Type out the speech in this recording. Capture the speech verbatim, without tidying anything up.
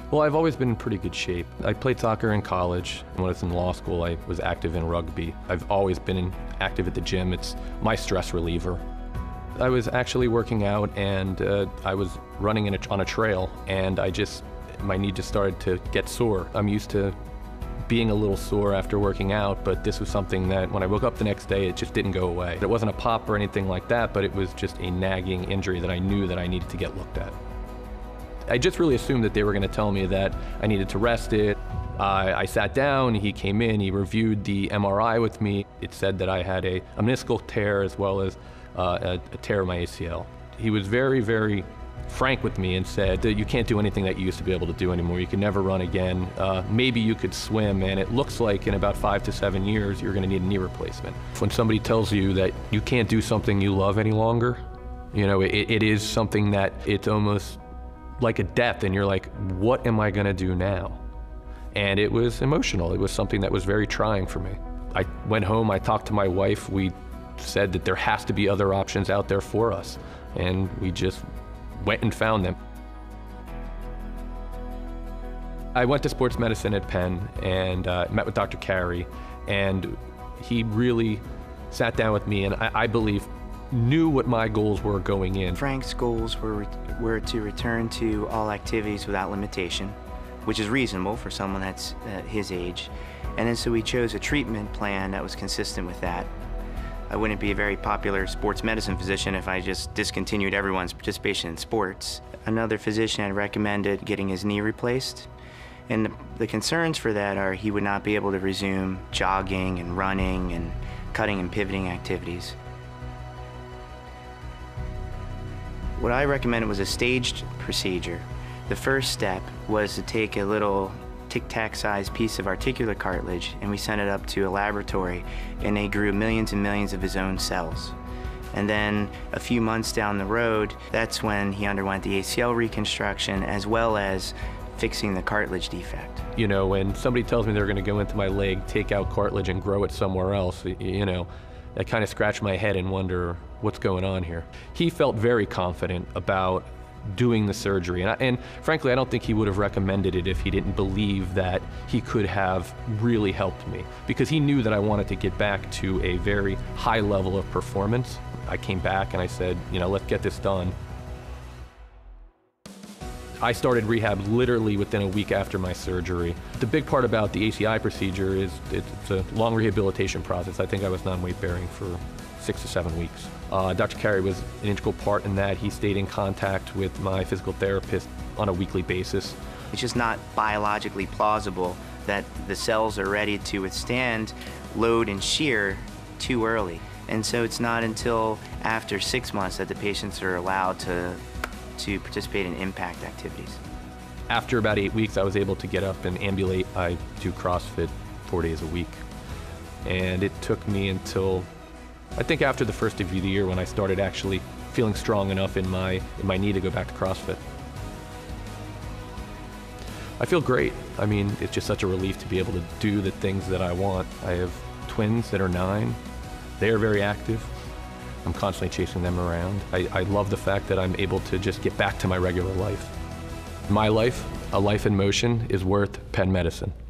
Well, I've always been in pretty good shape. I played soccer in college. When I was in law school, I was active in rugby. I've always been in, active at the gym. It's my stress reliever. I was actually working out, and uh, I was running in a, on a trail, and I just, my knee just started to get sore. I'm used to being a little sore after working out, but this was something that when I woke up the next day, it just didn't go away. It wasn't a pop or anything like that, but it was just a nagging injury that I knew that I needed to get looked at. I just really assumed that they were going to tell me that I needed to rest it. Uh, I sat down, he came in, he reviewed the M R I with me. It said that I had a, a meniscal tear as well as uh, a, a tear of my A C L. He was very, very frank with me and said that you can't do anything that you used to be able to do anymore. You can never run again. Uh, maybe you could swim, and it looks like in about five to seven years you're going to need a knee replacement. When somebody tells you that you can't do something you love any longer, you know, it, it is something that it's almost like a death, and you're like, what am I gonna do now? And it was emotional. It was something that was very trying for me. I went home, I talked to my wife, we said that there has to be other options out there for us, and we just went and found them. I went to sports medicine at Penn and uh, met with Doctor Carey, and he really sat down with me, and I, I believe knew what my goals were going in. Frank's goals were, were to return to all activities without limitation, which is reasonable for someone that's uh, his age. And then so we chose a treatment plan that was consistent with that. I wouldn't be a very popular sports medicine physician if I just discontinued everyone's participation in sports. Another physician had recommended getting his knee replaced. And the, the concerns for that are he would not be able to resume jogging and running and cutting and pivoting activities. What I recommended was a staged procedure. The first step was to take a little tic-tac sized piece of articular cartilage, and we sent it up to a laboratory, and they grew millions and millions of his own cells. And then a few months down the road, that's when he underwent the A C L reconstruction as well as fixing the cartilage defect. You know, when somebody tells me they're gonna go into my leg, take out cartilage and grow it somewhere else, you know, I kind of scratch my head and wonder what's going on here. He felt very confident about doing the surgery, and, I, and frankly, I don't think he would have recommended it if he didn't believe that he could have really helped me, because he knew that I wanted to get back to a very high level of performance. I came back and I said, you know, let's get this done. I started rehab literally within a week after my surgery. The big part about the A C I procedure is it's a long rehabilitation process. I think I was non-weight bearing for six to seven weeks. Uh, Doctor Carey was an integral part in that. He stayed in contact with my physical therapist on a weekly basis. It's just not biologically plausible that the cells are ready to withstand load and shear too early. And so it's not until after six months that the patients are allowed to to participate in impact activities. After about eight weeks, I was able to get up and ambulate. I do CrossFit four days a week. And it took me until, I think after the first of the year, when I started actually feeling strong enough in my, in my knee to go back to CrossFit. I feel great. I mean, it's just such a relief to be able to do the things that I want. I have twins that are nine. They are very active. I'm constantly chasing them around. I, I love the fact that I'm able to just get back to my regular life. My life, a life in motion, is worth Penn Medicine.